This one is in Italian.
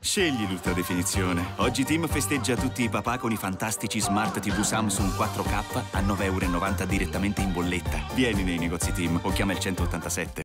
Scegli l'ultra definizione. Oggi Tim festeggia tutti i papà con i fantastici Smart TV Samsung 4K a 9,90 € direttamente in bolletta. Vieni nei negozi Tim o chiama il 187.